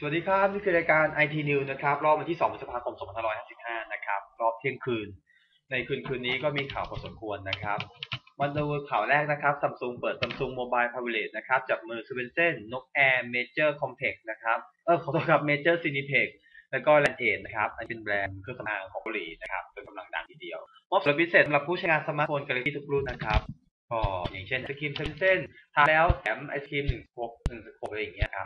สวัสดีครับนี่คือรายการ IT News นะครับรอบวันที่2พฤษภาคม2555นะครับรอบเที่ยงคืนในคืนนี้ก็มีข่าวพอสมควรนะครับมาดูข่าวแรกนะครับ Samsung เปิด Samsung Mobile Tablet นะครับจับมือ Swensen นก Air Major Complex นะครับขอโทษครับ Major Cineplex แล้วก็ Laneige นะครับอันเป็นแบรนด์เครื่องสำอางของเกาหลีนะครับเป็นกำลังดังทีเดียวมอบส่วนพิเศษสำหรับผู้ใช้งานสมาร์ทโฟน Galaxy ทุกรุ่นนะครับก็อย่างเช่นไอศครีมSwensen ทานแล้วแถมไอศครีม1 ขวดอะไรอย่างเงี้ยครับ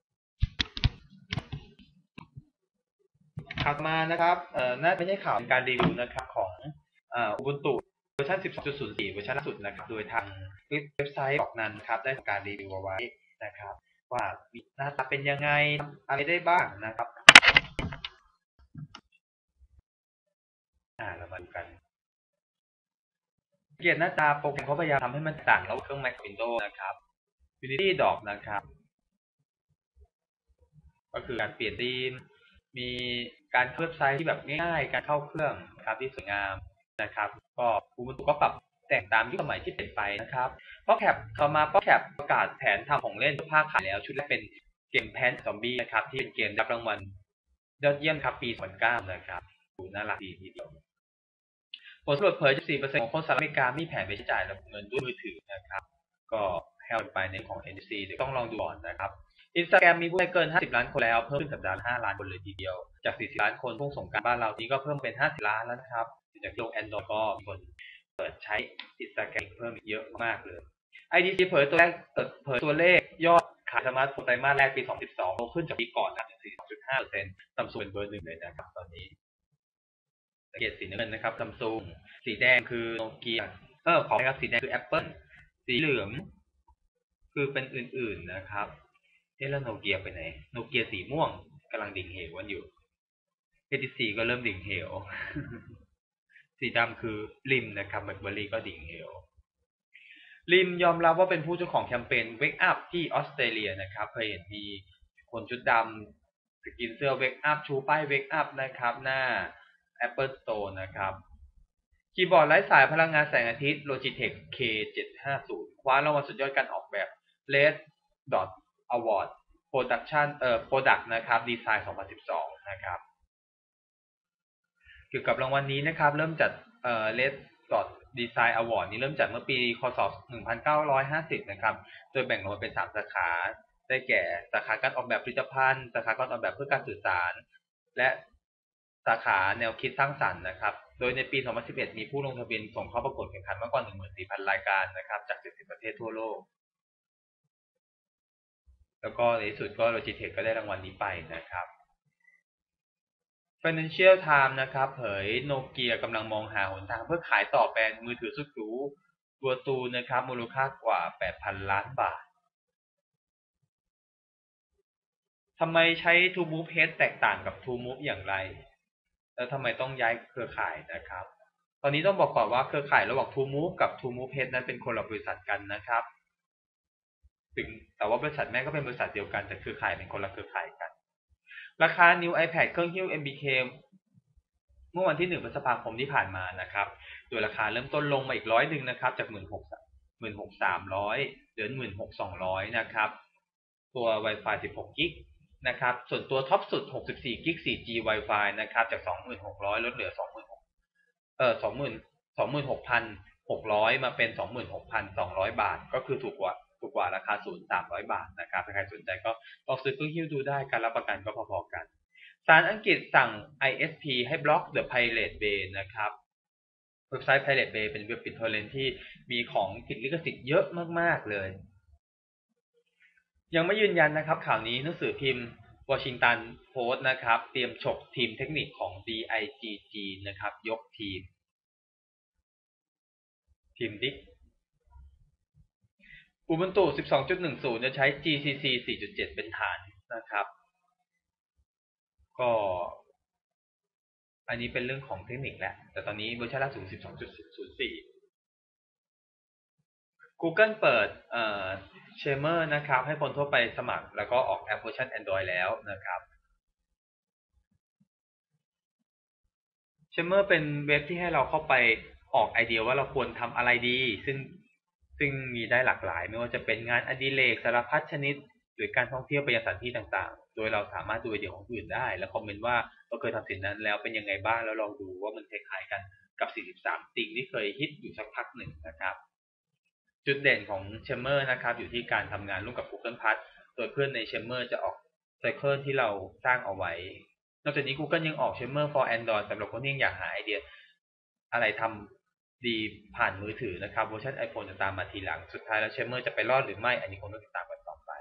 ข่าวมานะครับน่าไม่ใช่ข่าวเป็นการรีวิวนะครับของUbuntu เวอร์ชัน 12.04 เวอร์ชันล่าสุดนะครับโดยทางเว็บไซต์บอกนั้นครับได้ทำการรีวิวเอาไว้นะครับว่าหน้าตาเป็นยังไงอะไรได้บ้างนะครับเรามาดูกันเกียรติหน้าตาโปรแกรมเขาพยายามทำให้มันต่างระหว่างเครื่อง Mac Windows นะครับ Unity Dock นะครับก็คือการเปลี่ยนธีมมีการเพิ่มไซส์ที่แบบง่ายๆการเข้าเครื่องนะครับที่สวยงามนะครับก็Ubuntuก็ปรับแต่งตามยุคสมัยที่เปลี่ยนไปนะครับPopCapต่อมาPopCapประกาศแผนทำของเล่นภาคขายแล้วชุดแรกเป็นเกมแพนซอมบี้นะครับที่เป็นเกมรับรางวัลยอดเยี่ยมครับปี2009นะครับน่ารักดีทีเดียวผลสำรวจเผย 14% ของคนสหรัฐอเมริกามีแผนไปใช้จ่ายเงินด้วยมือถือนะครับก็ให้เอาไปในของ NBC เดี๋ยวต้องลองดูก่อนนะครับInstagram มีผู้ใช้เกิน50ล้านคนแล้วเพิ่มขึ้นสัปดาห์ละ5ล้านคนเลยทีเดียวจาก40ล้านคนช่วงสงกรานต์บ้านเรานี้ก็เพิ่มเป็น50ล้านแล้วนะครับจากลง Android ก็มีคนเปิดใช้ Instagram เพิ่มเยอะมากเลย IDC เผยตัวเลขยอดขายสมาร์ทโฟนไตรมาสแรกปี2012โตขึ้นจากปีก่อนนะถึง 42.5% Samsung เป็นเบอร์หนึ่งเลยนะครับตอนนี้สังเกตสีน้ำเงินนะครับ Samsung สีแดงคือโนเกียขอให้ครับสีแดงคือ Apple สีเหลืองคือเป็นอื่นๆนะครับแล้วโนเกียไปไหนโนเกียสีม่วงกำลังดิ่งเหวกันอยู่ HTC ก็เริ่มดิ่งเหว สีดำคือริมนะครับแบล็คเบอร์รี่ก็ดิ่งเหวริมยอมรับว่าเป็นผู้เจ้าของแคมเปญ Wake Up ที่ออสเตรเลียนะครับเคยเห็นมีคนชุดดำสกินเสื้อ Wake Up ชูป้าย Wake Up นะครับหน้า Apple Store นะครับคีย์บอร์ดไร้สายพลังงานแสงอาทิตย์ Logitech K750 คว้ารางวัลสุดยอดการออกแบบ Red Dot Award Product นะครับดีไซน์2012นะครับเกี่ยวกับรางวัลนี้นะครับเริ่มจัดRed Dot Design Award นี้เริ่มจัดเมื่อปีคศ1950นะครับโดยแบ่งออกเป็น3สาขาได้แก่สาขาการออกแบบผลิตภัณฑ์สาขาการออกแบบเพื่อการสื่อสารและสาขาแนวคิดสร้างสรรค์นะครับโดยในปี2011มีผู้ลงทะเบียนส่งเข้าประกวดแข่งขันมากกว่า 14,000 รายการนะครับจาก70ประเทศทั่วโลกแล้วก็ในที่สุดก็ Logitech ก็ได้รางวัลนี้ไปนะครับ Financial Times นะครับเผยโนเกียกำลังมองหาหนทางเพื่อขายต่อแบรนด์มือถือสุดหรูตัวตูนะครับมูลค่ากว่า 8,000 ล้านบาททำไมใช้ TrueMove H แตกต่างกับ TrueMove อย่างไรแล้วทำไมต้องย้ายเครือข่ายนะครับตอนนี้ต้องบอกก่อนว่าเครือข่ายระหว่าง TrueMove กับ TrueMove H นั้นเป็นคนละบริษัทกันนะครับแต่ว่าบริษัทแม่ก็เป็นบริษัทเดียวกันแต่เครือข่ายเป็นคนละเครือข่ายกันราคา New iPad เครื่องหิ้ว MBK เมื่อวันที่1 พฤษภาคมที่ผ่านมานะครับโดยราคาเริ่มต้นลงมาอีก100นะครับจาก16,300เหลือ16,200นะครับตัว Wi-Fi 16 กิกนะครับส่วนตัวท็อปสุด64 กิก 4G Wi-Fi นะครับจาก 26,000 ลดเหลือ 26,600 มาเป็น 26,200 บาทก็คือถูกกว่าราคาศูนย์300 บาทนะครับถ้าใครสนใจก็ลองซื้อเครื่องหิ้วดูได้การรับประกันก็พอๆกันศาลอังกฤษสั่ง ISP ให้บล็อก The Pirate Bay นะครับเว็บไซต์ Pirate Bay เป็นเว็บปิดทอร์เรนต์ที่มีของติดลิขสิทธิ์เยอะมากๆเลยยังไม่ยืนยันนะครับข่าวนี้หนังสือพิมพ์ Washington Post นะครับเตรียมฉกทีมเทคนิคของ DIGG นะครับยกทีมดิก Ubuntu 12.10 จะใช้ GCC 4.7 เป็นฐานนะครับก็อันนี้เป็นเรื่องของเทคนิคแหละแต่ตอนนี้เวอร์ชันล่าสุด 12.04 Google เปิดShimmer นะครับให้คนทั่วไปสมัครแล้วก็ออกแอปเวอร์ชัน Android แล้วนะครับ Shimmer เป็นเว็บที่ให้เราเข้าไปออกไอเดียว่าเราควรทำอะไรดีซึ่งมีได้หลากหลายไม่ว่าจะเป็นงานอดิเรกสารพัดชนิดหรือการท่องเที่ยวไปยังสถานที่ต่างๆโดยเราสามารถดูไอเดียของผู้อื่นได้แล้วคอมเมนต์ว่าเราเคยทำสิ่งนั้นแล้วเป็นยังไงบ้างแล้วลองดูว่ามันคล้ายๆกันกับ43สิ่งที่เคยฮิตอยู่สักพักหนึ่งนะครับจุดเด่นของ Shimmer นะครับอยู่ที่การทำงานร่วมกับ Google Plus โดยเพื่อนใน Shimmer จะออกไซเคิลที่เราสร้างเอาไว้นอกจากนี้ Google ยังออก Shimmer for Android สำหรับคนที่ยังอยากหาไอเดียอะไรทำดีผ่านมือถือนะครับเวอร์ชัน iPhone จะตามมาทีหลังสุดท้ายแล้ว Shimmer จะไปรอดหรือไม่อันนี้คงต้องติดตามกันต่อไป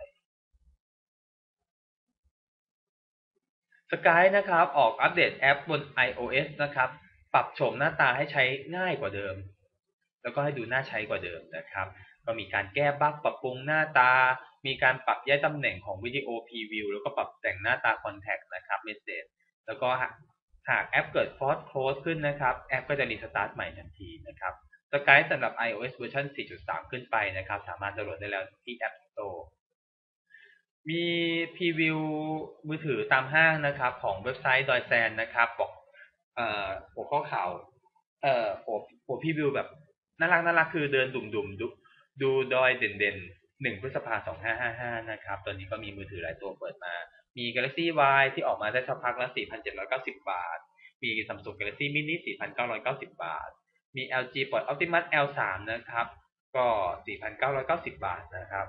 Sky นะครับออกอัปเดตแอปบน iOS นะครับปรับโฉมหน้าตาให้ใช้ง่ายกว่าเดิมแล้วก็ให้ดูน่าใช้กว่าเดิมนะครับก็มีการแก้บั๊กปรับปรุงหน้าตามีการปรับย้ายตำแหน่งของวิดีโอพรีวิวแล้วก็ปรับแต่งหน้าตาคอนแทคนะครับเมสเสจแล้วก็หากแอปเกิดฟอร์สโคลสขึ้นนะครับแอปก็จะรีสตาร์ทใหม่ทันทีนะครับ Sky สำหรับ iOS เวอร์ชัน 4.3 ขึ้นไปนะครับสามารถดาวน์โหลดได้แล้วที่ App Storeมีพรีวิวมือถือตามห้างนะครับของเว็บไซต์ดอยแซนนะครับบอกหัวข้อข่าวหัวพรีวิวแบบน่ารักคือเดินดุ่มๆดูดอยเด่นๆ1 พฤษภาคม 2555นะครับตอนนี้ก็มีมือถือหลายตัวเปิดมามี Galaxy Y ที่ออกมาได้สักพักละ 4,790 บาทมี Samsung Galaxy Mini 4,990 บาทมี LG Pod Optimus L3 นะครับก็ 4,990 บาทนะครับ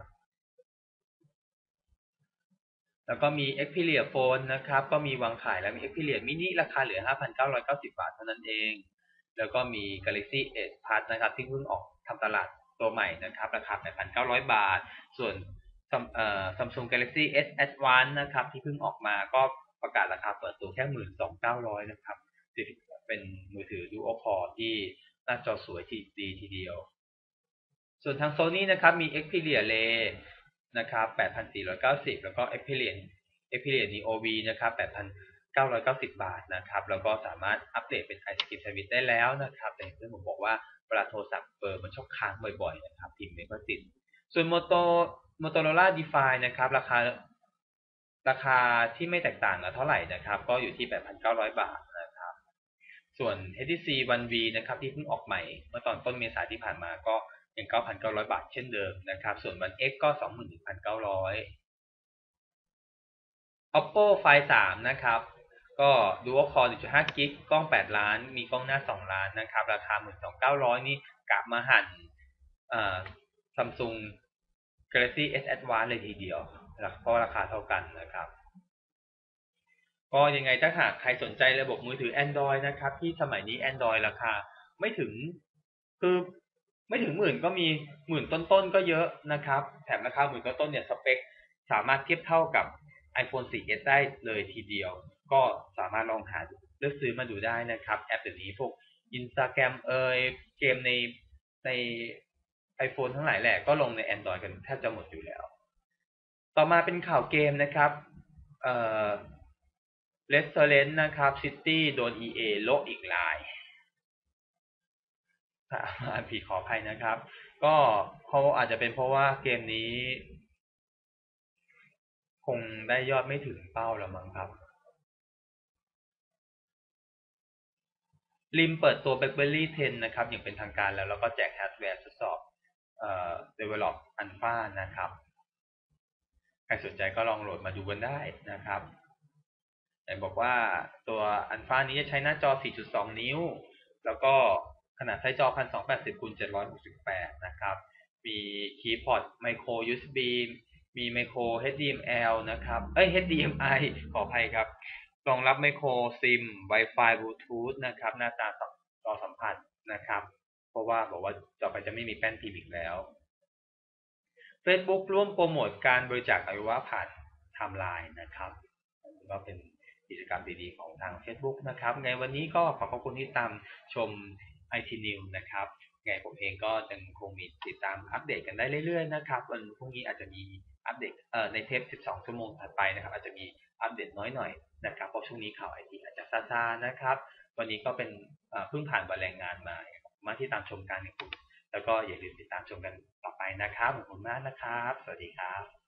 แล้วก็มี Xperia Phone นะครับก็มีวางขายแล้วมี Xperia Mini ราคาเหลือ 5,990 บาทเท่านั้นเองแล้วก็มี Galaxy S Plus นะครับที่เพิ่งออกทำตลาดตัวใหม่นะครับราคา 8,900 บาทส่วน Samsung Galaxy S Advance นะครับที่เพิ่งออกมาก็ประกาศราคาเปิดตัวแค่ 12,900 นะครับเป็นมือถือ Dual Core ที่หน้าจอสวยดีทีเดียวส่วนทาง Sony นะครับมี Xperia Ray นะครับ 8,490 แล้วก็ Xperia Neo V นะครับ 8,990 บาทนะครับแล้วก็สามารถอัปเดตเป็น iScript Service ได้แล้วนะครับแต่อย่างที่ผมบอกว่าเวลาโทรศัพท์เบอร์มันชอบค้างบ่อยๆนะครับพิมพ์ไม่ค่อยติดส่วน Motorola Defy นะครับราคาที่ไม่แตกต่างกันเท่าไหร่นะครับก็อยู่ที่ 8,900 บาทนะครับส่วน HTC One V นะครับที่เพิ่งออกใหม่เมื่อตอนต้นเมษายนที่ผ่านมาก็ยัง 9,900 บาทเช่นเดิมนะครับส่วน One X ก็ 21,900 Oppo Find 3นะครับก็ Dual Core 1.5 กิกกล้อง8ล้านมีกล้องหน้า2ล้านนะครับราคา 12,900 นี่กะมาหั่นSamsung Galaxy S Advance เลยทีเดียวเพราะราคาเท่ากันนะครับก็ยังไงถ้าหากใครสนใจระบบมือถือ Android นะครับที่สมัยนี้ Android ราคาไม่ถึงคือไม่ถึงหมื่นก็มีหมื่นต้นๆก็เยอะนะครับแถมราคาหมื่นต้นๆเนี่ยสเปคสามารถเทียบเท่ากับ iPhone 4S ได้เลยทีเดียวก็สามารถลองหาเลือกซื้อมาดูได้นะครับแอปเดี๋ยวนี้พวก Instagram เกมใน iPhone ทั้งหลายแหละก็ลงใน Android กันแทบจะหมดอยู่แล้วต่อมาเป็นข่าวเกมนะครับเอ่อ Restaurant นะครับ City โดน EA โละอีกรายอ่านผิดขออภัยนะครับก็เขาอาจจะเป็นเพราะว่าเกมนี้คงได้ยอดไม่ถึงเป้าแล้วมั้งครับริมเปิดตัว BlackBerry 10 นะครับอย่างเป็นทางการแล้วก็แจกฮาร์ดแวร์ทดสอบDevelop Alpha นะครับใครสนใจก็ลองโหลดมาดูกันได้นะครับแต่บอกว่าตัว Alpha นี้จะใช้หน้าจอ 4.2 นิ้วแล้วก็ขนาดไซส์จอ 1280 x 768 นะครับมีคีย์พอร์ต Micro USB มี Micro HDML นะครับHDMI ขออภัยครับรองรับ Micro SIM Wi-Fi Bluetooth นะครับหน้าตาจอสัมผัสนะครับเพราะว่าบอกว่าต่อไปจะไม่มีแป้นพิมพ์อีกแล้ว Facebook ร่วมโปรโมทการบริจาคอวัยวะผ่านไทม์ไลน์นะครับก็เป็นกิจกรรมดีๆของทาง Facebook นะครับไงวันนี้ก็ขอบคุณที่ตามชม IT News นะครับไงผมเองก็ยังคงมีติดตามอัปเดตกันได้เรื่อยๆนะครับวันพรุ่งนี้อาจจะมีอัปเดตในเทป 12 ชั่วโมงถัดไปนะครับอาจจะมีอัปเดตน้อยหน่อยนะครับเพราะช่วงนี้ข่าว IT อาจจะซาๆนะครับวันนี้ก็เป็นเพิ่งผ่านวันแรงงานมาที่ตามชมการในกลุ่มแล้วก็อย่าลืมติดตามชมกันต่อไปนะครับขอบคุณมากนะครับสวัสดีครับ